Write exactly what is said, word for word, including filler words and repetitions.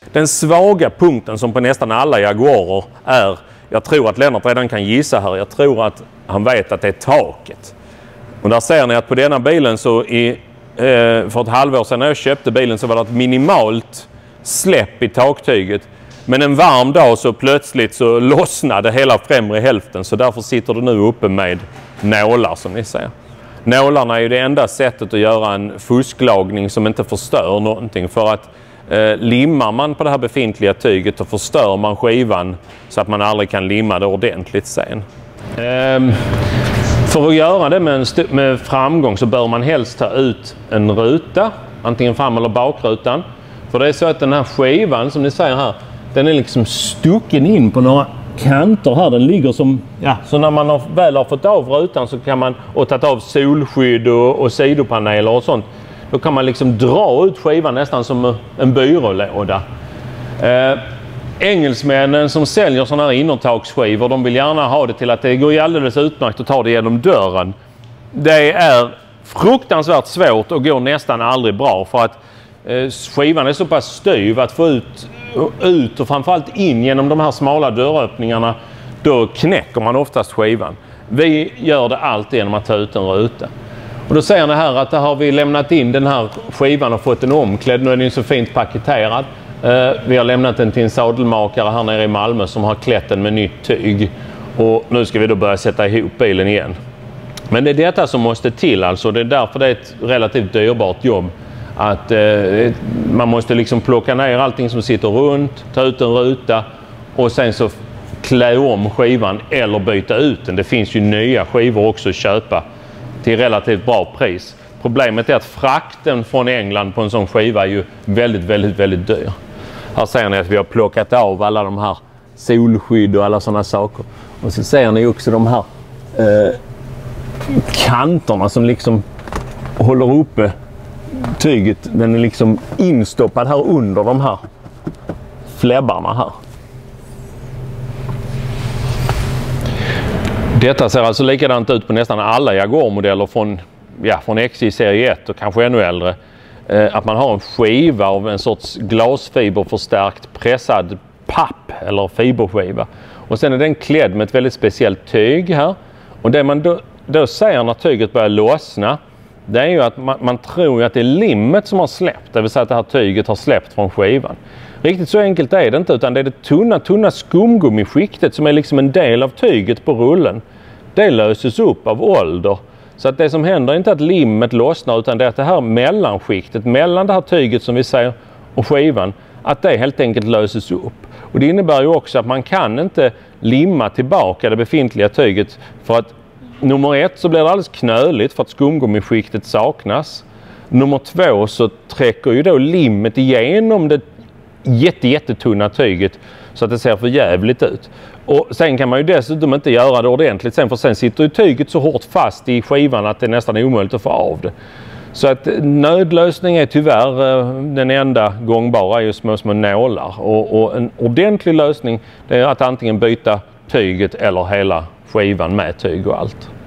Den svaga punkten som på nästan alla Jaguarer är, jag tror att Lennart redan kan gissa här, jag tror att han vet att det är taket. Och där ser ni att på denna bilen så i, eh, för ett halvår sedan när jag köpte bilen så var det ett minimalt släpp i taktyget. Men en varm dag så plötsligt så lossnade hela främre hälften, så därför sitter det nu uppe med nålar som ni ser. Nålarna är ju det enda sättet att göra en fusklagning som inte förstör någonting, för att eh, limmar man på det här befintliga tyget så förstör man skivan så att man aldrig kan limma det ordentligt sen. Ehm, för att göra det med, en med framgång så bör man helst ta ut en ruta, antingen fram- eller bakrutan. För det är så att den här skivan som ni ser här, den är liksom stucken in på några kanter här. Den ligger som, ja, så när man har, väl har fått av rutan så kan man, och tagit av solskydd och, och sidopaneler och sånt, då kan man liksom dra ut skivan nästan som en byrålåda. Eh, engelsmännen som säljer sådana här innertaksskivor, de vill gärna ha det till att det går alldeles utmärkt att ta det genom dörren. Det är fruktansvärt svårt och går nästan aldrig bra, för att eh, skivan är så pass styv att få ut ut och framförallt in genom de här smala dörröppningarna, då knäcker man oftast skivan. Vi gör det alltid genom att ta ut en ruta. Och då ser ni här att där har vi lämnat in den här skivan och fått den omklädd. Nu är den så fint paketerad. Vi har lämnat den till en sadelmakare här nere i Malmö som har klätt den med nytt tyg. Och nu ska vi då börja sätta ihop bilen igen. Men det är detta som måste till, alltså. Det är därför det är ett relativt dyrbart jobb. Att eh, man måste liksom plocka ner allting som sitter runt, ta ut en ruta och sen så klä om skivan eller byta ut den. Det finns ju nya skivor också att köpa till relativt bra pris. Problemet är att frakten från England på en sån skiva är ju väldigt, väldigt, väldigt dyr. Här ser ni att vi har plockat av alla de här solskydd och alla sådana saker. Och så ser ni också de här eh, kanterna som liksom håller uppe tyget. Den är liksom instoppad här under de här fläbbarna här. Detta ser alltså likadant ut på nästan alla Jaguar-modeller från, ja, från X J serie ett och kanske ännu äldre. Eh, att man har en skiva av en sorts glasfiberförstärkt pressad papp eller fiberskiva. Och sen är den klädd med ett väldigt speciellt tyg här. Och det man då, då ser när tyget börjar lossna, det är ju att man, man tror att det är limmet som har släppt. Det vill säga att det här tyget har släppt från skivan. Riktigt så enkelt är det inte, utan det är det tunna, tunna skumgummiskiktet som är liksom en del av tyget på rullen. Det löses upp av ålder. Så att det som händer är inte att limmet lossnar, utan det är att det här mellanskiktet mellan det här tyget som vi ser och skivan, att det helt enkelt löses upp. Och det innebär ju också att man kan inte limma tillbaka det befintliga tyget, för att nummer ett så blir det alldeles knöligt för att skumgummiskiktet saknas. Nummer två så träcker ju då limmet igenom det jätte, jättetunna tyget så att det ser för jävligt ut. Och sen kan man ju dessutom inte göra det ordentligt sen, för sen sitter ju tyget så hårt fast i skivan att det är nästan omöjligt att få av det. Så att nödlösning är tyvärr den enda gångbara, just små små nålar. Och, och en ordentlig lösning, det är att antingen byta tyget eller hela skivan med tyg och allt.